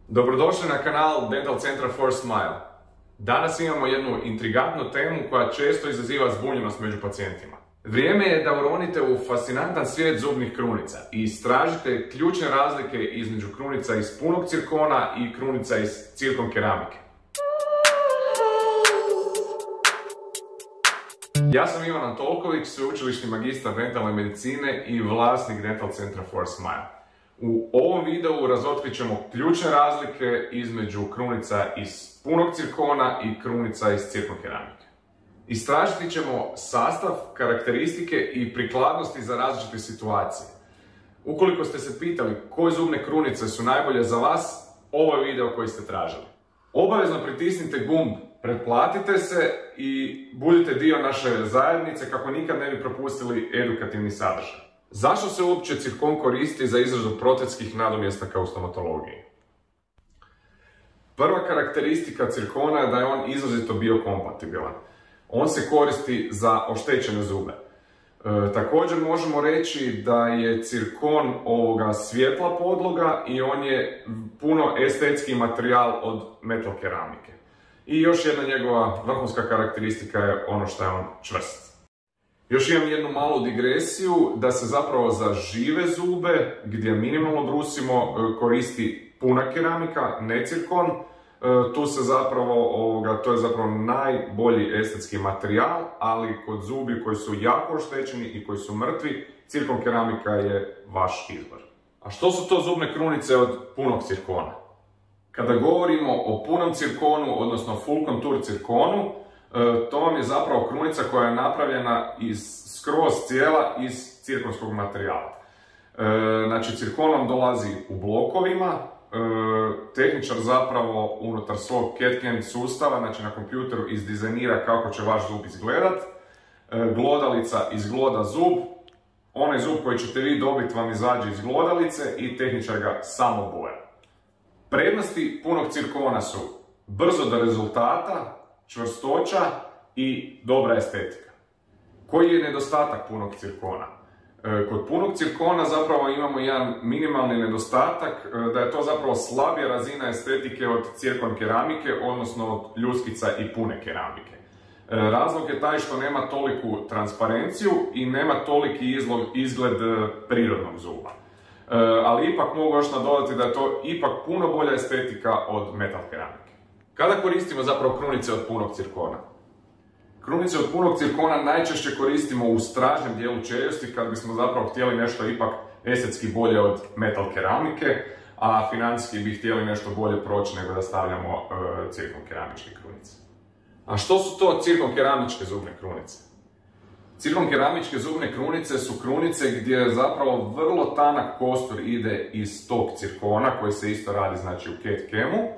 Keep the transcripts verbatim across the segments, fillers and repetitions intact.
Dobrodošli na kanal Dental Centra for Smile. Danas imamo jednu intrigantnu temu koja često izaziva zbunjenost među pacijentima. Vrijeme je da uronite u fascinantan svijet zubnih krunica i istražite ključne razlike između krunica iz punog cirkona i krunica iz cirkon keramike. Ja sam Ivan Antolković, sveučilišni magistar dentalne medicine i vlasnik Dental Centra for Smile. U ovom videu razotkrit ćemo ključne razlike između krunica iz punog cirkona i krunica iz cirkon keramike. Istražiti ćemo sastav, karakteristike i prikladnosti za različite situacije. Ukoliko ste se pitali koje zubne krunice su najbolje za vas, ovo je video koji ste tražili. Obavezno pritisnite gumb pretplatite se i budite dio naše zajednice kako nikad ne bi propustili edukativni sadržaj. Zašto se uopće cirkon koristi za izradu protetskih nadomjestaka u stomatologiji? Prva karakteristika cirkona je da je on izrazito biokompatibilan. On se koristi za oštećene zube. E, također možemo reći da je cirkon ovoga svjetla podloga i on je puno estetski materijal od metal keramike. I još jedna njegova vrhunska karakteristika je ono što je on čvrst. Još imam jednu malu digresiju da se zapravo za žive zube, gdje minimalno brusimo, koristi puna keramika, ne cirkon. Tu se zapravo, ovoga, to je zapravo najbolji estetski materijal, ali kod zubi koji su jako oštećeni i koji su mrtvi, cirkon keramika je vaš izbor. A što su to zubne krunice od punog cirkona? Kada govorimo o punom cirkonu, odnosno full contour cirkonu, to vam je zapravo krunica koja je napravljena iz, skroz cijela iz cirkonskog materijala. Znači, cirkon vam dolazi u blokovima, tehničar zapravo unutar svog C A D/C A M sustava, znači na kompjuteru izdizajnira kako će vaš zub izgledat, glodalica izgloda zub, onaj zub koji ćete vi dobiti vam izađe iz glodalice i tehničar ga samo boja. Prednosti punog cirkona su brzo do rezultata, čvrstoća i dobra estetika. Koji je nedostatak punog cirkona? Kod punog cirkona zapravo imamo jedan minimalni nedostatak, da je to zapravo slabija razina estetike od cirkon keramike, odnosno od ljuskica i pune keramike. Razlog je taj što nema toliku transparenciju i nema toliki izgled prirodnog zuba. Ali ipak mogu još nadodati da je to ipak puno bolja estetika od metal keramike. Kada koristimo zapravo krunice od punog cirkona? Krunice od punog cirkona najčešće koristimo u stražnjem dijelu čeljusti kad bismo zapravo htjeli nešto ipak estetski bolje od metal keramike, a financijski bi htjeli nešto bolje proći nego da stavljamo uh, cirkon keramičke krunice. A što su to cirkon keramičke zubne krunice? Cirkon keramičke zubne krunice su krunice gdje zapravo vrlo tanak kostur ide iz tog cirkona koji se isto radi znači u C A D/C A M-u,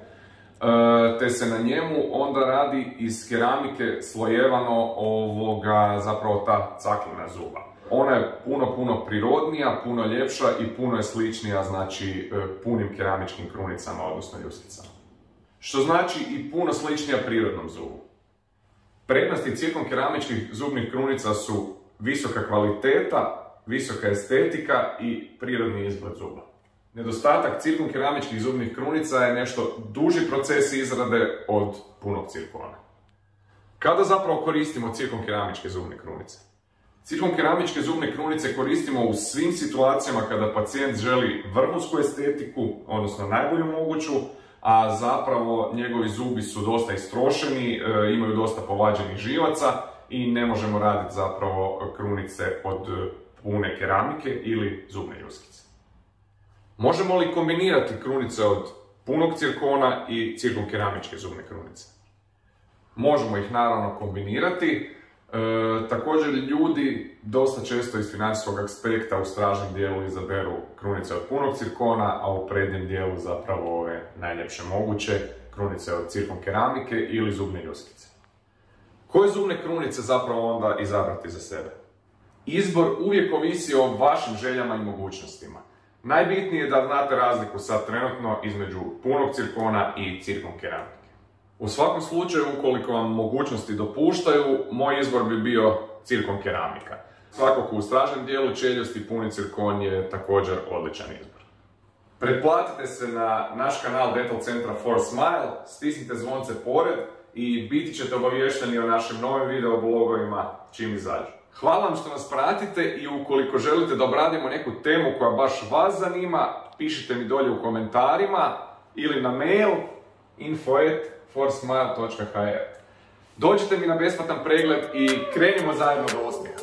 te se na njemu onda radi iz keramike slojevano ovoga, zapravo ta caklina zuba. Ona je puno, puno prirodnija, puno ljepša i puno je sličnija znači punim keramičkim krunicama, odnosno ljuskicama. Što znači i puno sličnija prirodnom zubu. Prednosti cirkon keramičkih zubnih krunica su visoka kvaliteta, visoka estetika i prirodni izgled zuba. Nedostatak cirkon keramičkih zubnih krunica je nešto duži proces izrade od punog cirkona. Kada zapravo koristimo cirkon keramičke zubne krunice? Cirkon keramičke zubne krunice koristimo u svim situacijama kada pacijent želi vrhunsku estetiku, odnosno najbolju moguću, a zapravo njegovi zubi su dosta istrošeni, imaju dosta povađenih živaca i ne možemo raditi zapravo krunice od pune keramike ili zubne ljuskice. Možemo li kombinirati krunice od punog cirkona i cirkon keramičke zubne krunice? Možemo ih naravno kombinirati. E, također ljudi dosta često iz financijskog aspekta u stražnjem dijelu izaberu krunice od punog cirkona, a u prednjem dijelu zapravo ove najljepše moguće krunice od cirkon keramike ili zubne ljuskice. Koje zubne krunice zapravo onda izabrati za sebe? Izbor uvijek ovisi o vašim željama i mogućnostima. Najbitnije je da znate razliku sad trenutno između punog cirkona i cirkon keramike. U svakom slučaju, ukoliko vam mogućnosti dopuštaju, moj izbor bi bio cirkon keramika. Svakako u stražnjem dijelu čeljusti puni cirkon je također odličan izbor. Pretplatite se na naš kanal Dental Centra for Smile, stisnite zvonce pored i biti ćete obavješteni o našim novim video blogovima čim izađu. Hvala vam što nas pratite i ukoliko želite da obradimo neku temu koja baš vas zanima, pišite mi dolje u komentarima ili na mail info at forsmile dot h r. Dođite mi na besplatan pregled i krenimo zajedno do uspjeha.